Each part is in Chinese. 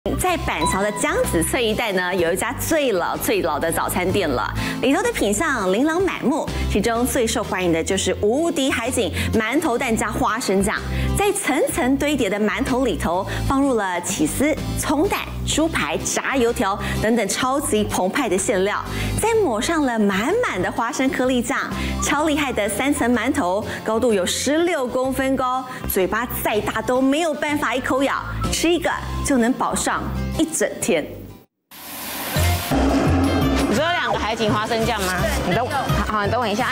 在板桥的江子翠一带呢，有一家最老的早餐店了，里头的品相琳琅满目，其中最受欢迎的就是无敌海景馒头蛋加花生酱，在层层堆叠的馒头里头放入了起司、葱蛋、猪排、炸油条等等超级澎湃的馅料，再抹上了满满的花生颗粒酱，超厉害的3层馒头，高度有16公分高，嘴巴再大都没有办法一口咬，吃一个就能饱上一整天。 你说2个海景花生酱吗？你等我，好，你等我一下。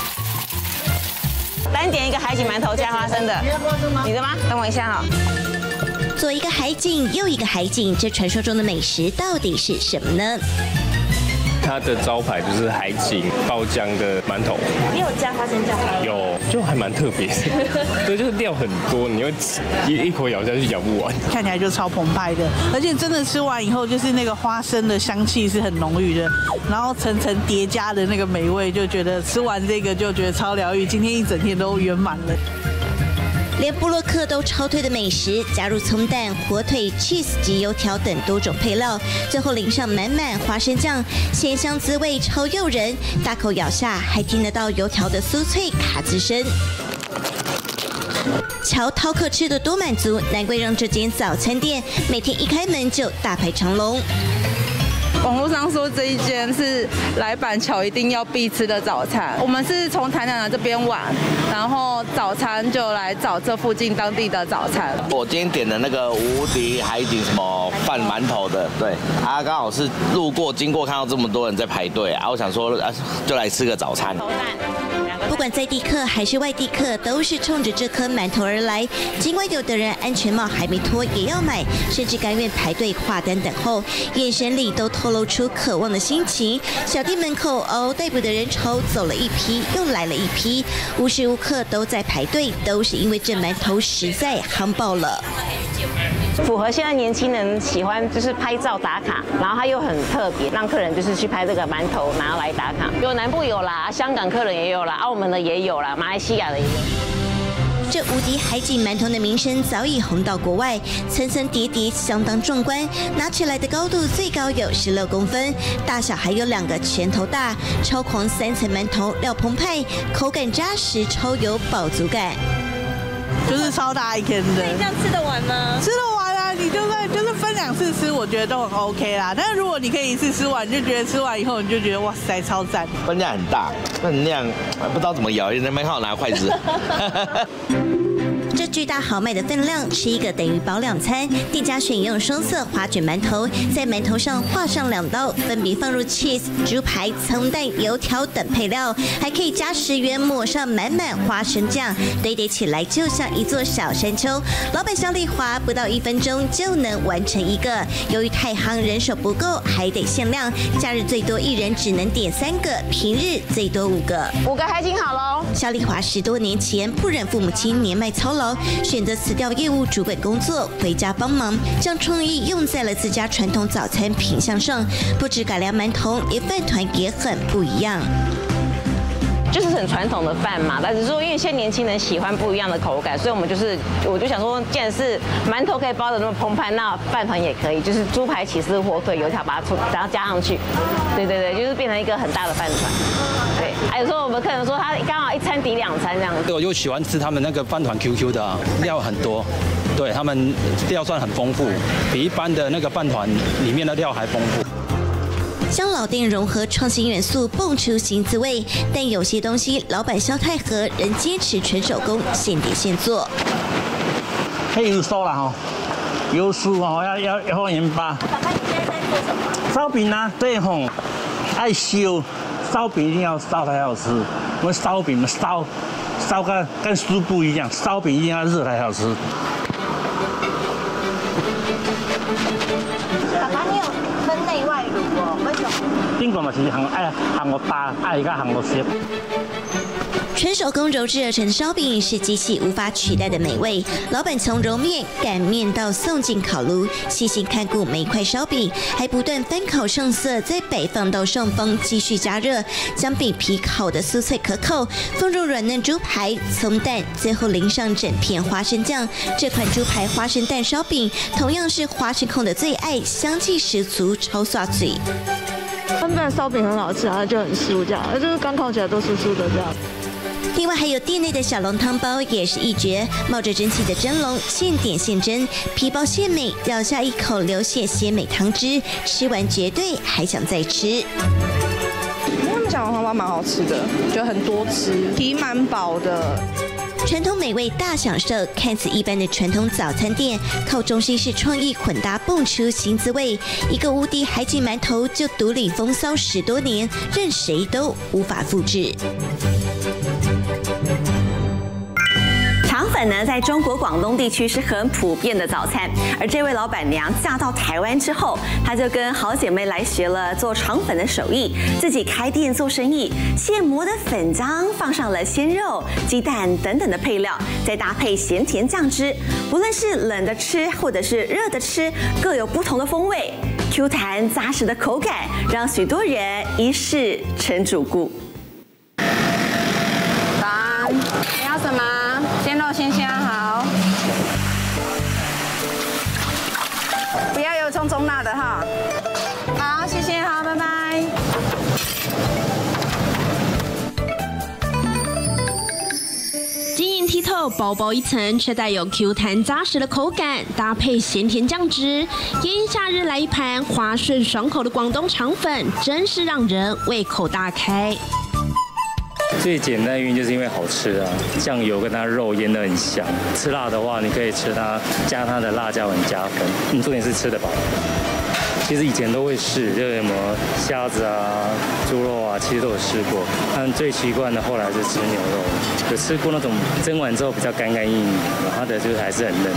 单点1个海景馒头加花生的，你的吗？等我一下哈。 左一个海景，右一个海景，这传说中的美食到底是什么呢？ 它的招牌就是海景爆浆的馒头， 也有加花生酱， 有就还蛮特别的，对，就是料很多，你会一口咬下去咬不完， 看起来就超澎湃的，而且真的吃完以后，就是那个花生的香气是很浓郁的，然后层层叠加的那个美味，就觉得吃完这个就觉得超疗愈，今天一整天都圆满了。 连部落客都超推的美食，加入葱蛋、火腿、cheese 及油条等多种配料，最后淋上满满花生酱，鲜香滋味超诱人，大口咬下还听得到油条的酥脆卡滋声。瞧饕客吃得多满足，难怪让这间早餐店每天一开门就大排长龙。 网络上说这一间是来板桥一定要必吃的早餐。我们是从台南来这边玩，然后早餐就来找这附近当地的早餐。 我今天点的那个无敌海景什么饭馒头的，对啊，刚好是路过经过看到这么多人在排队啊，我想说就来吃个早餐。 不管在地客还是外地客，都是冲着这颗馒头而来。尽管有的人安全帽还没脱也要买，甚至甘愿排队挂单等候，眼神里都透露出渴望的心情。小店门口嗷嗷待哺的人潮走了一批，又来了一批，无时无刻都在排队，都是因为这馒头实在夯爆了。 符合现在年轻人喜欢就是拍照打卡，然后它又很特别，让客人就是去拍这个馒头拿来打卡。有南部有啦，香港客人也有啦，澳门的也有啦，马来西亚的也有。 这无敌海景馒头的名声早已红到国外，层层叠叠，相当壮观。拿起来的高度最高有16公分，大小还有2个拳头大，超狂3层馒头，料澎湃，口感扎实，超有饱足感。 就是超大一天的。 你这样吃得完吗？ 吃得完啊，你就是分2次吃，我觉得都很 OK 啦。但是如果你可以一次吃完，就觉得吃完以后你就觉得哇塞超赞。 分量很大，分量不知道怎么咬，那边看我拿筷子。 这巨大豪迈的分量，吃一个等于饱2餐。店家选用双色花卷馒头，在馒头上画上2刀，分别放入 cheese、猪排、葱蛋、油条等配料，还可以加10元抹上满满花生酱，堆叠起来就像一座小山丘。老板肖丽华不到1分钟就能完成一个。由于太夯，人手不够，还得限量，假日最多1人只能点3个，平日最多5个。 5个海景好喽。 肖丽华10多年前不忍父母亲年迈操劳，选择辞掉业务主管工作，回家帮忙，将创意用在了自家传统早餐品项上。不止改良馒头，连饭团也很不一样。 就是很传统的饭嘛，但是说因为现在年轻人喜欢不一样的口感，所以我就想说，既然是馒头可以包得那么澎湃，那饭团也可以，就是猪排、起司、火腿、油条把它加上去，对，就是变成一个很大的饭团。对，还有时候我们客人说他刚好1餐抵2餐这样子。 我就喜欢吃他们那个饭团 QQ 的啊，料很多，对他们料算很丰富，比一般的那个饭团里面的料还丰富。 将老店融合创新元素，蹦出新滋味。但有些东西，老板肖太和仍坚持纯手工，现点现做。 还有酥啦哈，有酥哦，要放盐巴。 爸爸，你现在在做什么？ 烧饼啊，对吼，爱烧，烧饼一定要烧才好吃。我们烧饼烧跟酥不一样，烧饼一定要热才好吃。 爸爸，你有分内外卤哦？为什么？ 顶个嘛是行爱行我大，爱个行我小。 纯手工揉制而成的烧饼是机器无法取代的美味。老板从揉面、擀面到送进烤炉，细心看顾每一块烧饼，还不断翻烤上色，再摆放到上方继续加热，将饼皮烤得酥脆可口，放入软嫩猪排、葱蛋，最后淋上整片花生酱。这款猪排花生蛋烧饼同样是花生控的最爱，香气十足，超刷嘴。 他们的烧饼很好吃啊，就很酥这样，就是刚烤起来都酥酥的这样。 另外还有店内的小笼汤包也是一绝，冒着蒸汽的蒸笼，现点现蒸，皮包鲜美，咬下一口流泻鲜美汤汁，吃完绝对还想再吃。 他们小笼汤包蛮好吃的，就很多汁，皮蛮薄的。 传统美味大享受，看似一般的传统早餐店，靠中西式创意混搭蹦出新滋味。一个无敌海景馒头就独领风骚10多年，任谁都无法复制。 肠粉呢，在中国广东地区是很普遍的早餐。而这位老板娘嫁到台湾之后，她就跟好姐妹来学了做肠粉的手艺，自己开店做生意。现磨的粉浆放上了鲜肉、鸡蛋等等的配料，再搭配咸甜酱汁，不论是冷的吃或者是热的吃，各有不同的风味。Q 弹扎实的口感，让许多人一试成主顾。 你要什么？鲜肉鲜虾好， 不要油葱中辣的哈。 好，谢谢，好，拜拜。 晶莹剔透，薄薄一层，却带有 Q 弹扎实的口感，搭配咸甜酱汁，炎炎夏日来一盘滑顺爽口的广东肠粉，真是让人胃口大开。 最简单的原因就是因为好吃啊，酱油跟它肉腌得很香。吃辣的话，你可以吃它加它的辣椒很加分。重点是吃得饱。其实以前都会试，就是什么虾子啊、猪肉啊，其实都有试过。但最习惯的后来是吃牛肉，有吃过那种蒸完之后比较干干硬硬，然后它的就是还是很嫩。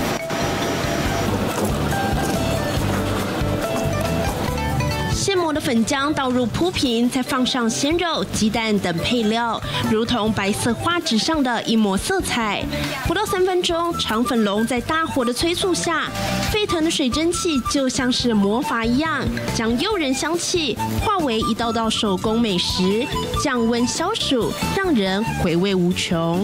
现磨的粉浆倒入铺平，再放上鲜肉、鸡蛋等配料，如同白色画纸上的一抹色彩。不到3分钟，肠粉笼在大火的催促下，沸腾的水蒸气就像是魔法一样，将诱人香气化为一道道手工美食，降温消暑，让人回味无穷。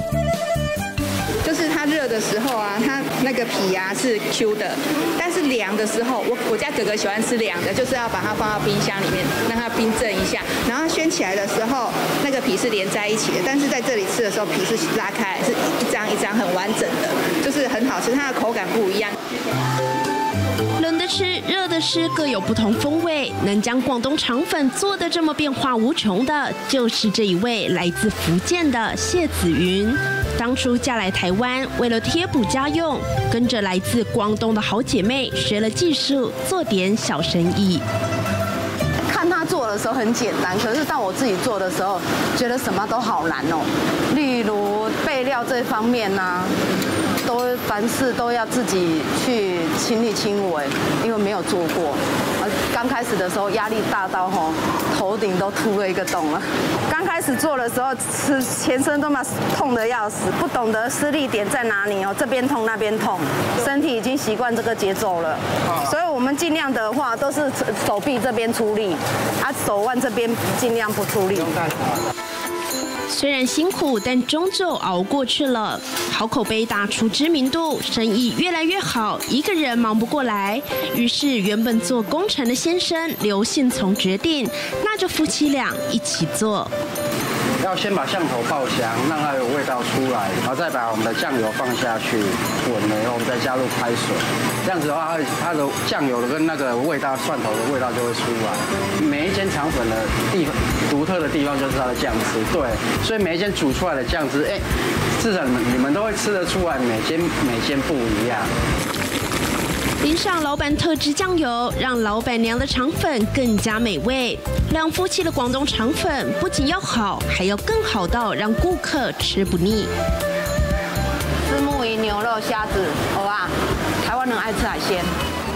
就是它热的时候啊，它那个皮啊是 Q 的，但是凉的时候，我家哥哥喜欢吃凉的，就是要把它放到冰箱里面，让它冰镇一下，然后掀起来的时候，那个皮是连在一起的，但是在这里吃的时候，皮是拉开，是一张一张很完整的，就是很好吃，它的口感不一样。 冷的吃，热的吃，各有不同风味。能将广东肠粉做得这么变化无穷的，就是这一位来自福建的谢子云。当初嫁来台湾，为了贴补家用，跟着来自广东的好姐妹学了技术，做点小生意。 看他做的时候很简单，可是当我自己做的时候，觉得什么都好难哦。例如备料这方面呢，凡事都要自己去亲力亲为，因为没有做过。刚开始的时候压力大到头顶都凸了一个洞了。刚开始做的时候，全身都痛得要死，不懂得施力点在哪里哦，这边痛那边痛，身体已经习惯这个节奏了。所以我们尽量的话都是手臂这边出力，手腕这边尽量不出力。 虽然辛苦，但终究熬过去了。好口碑打出知名度，生意越来越好，一个人忙不过来。于是，原本做工程的先生刘信从决定，那就夫妻俩一起做。 要先把酱头爆香，让它有味道出来，然后再把我们的酱油放下去滚了以后，我们再加入开水。这样子的话，它的酱油的跟那个味道、蒜头的味道就会出来。每一间肠粉的独特的地方就是它的酱汁，对，所以每一间煮出来的酱汁，至少你们都会吃得出来，每间不一样。 淋上老板特制酱油，让老板娘的肠粉更加美味。两夫妻的广东肠粉不仅要好，还要更好到让顾客吃不腻。 虱目鱼、牛肉、虾子，好吧？台湾人爱吃海鲜，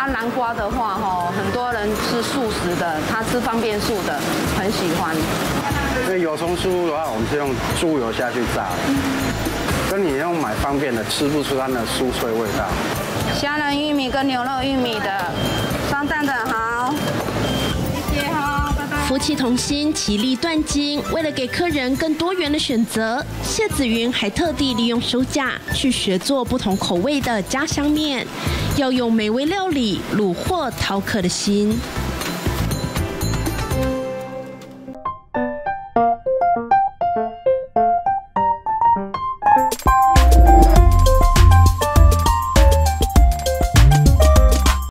南瓜的话，很多人吃素食的，他吃方便素的，很喜欢。 因为油葱酥的话，我们是用猪油下去炸的，跟你用买方便的吃不出它的酥脆味道。 虾仁玉米跟牛肉玉米的，双蛋的好，谢谢好，拜拜。 夫妻同心，其利断金。为了给客人更多元的选择，谢子云还特地利用暑假去学做不同口味的家乡面，要用美味料理虏获饕客的心。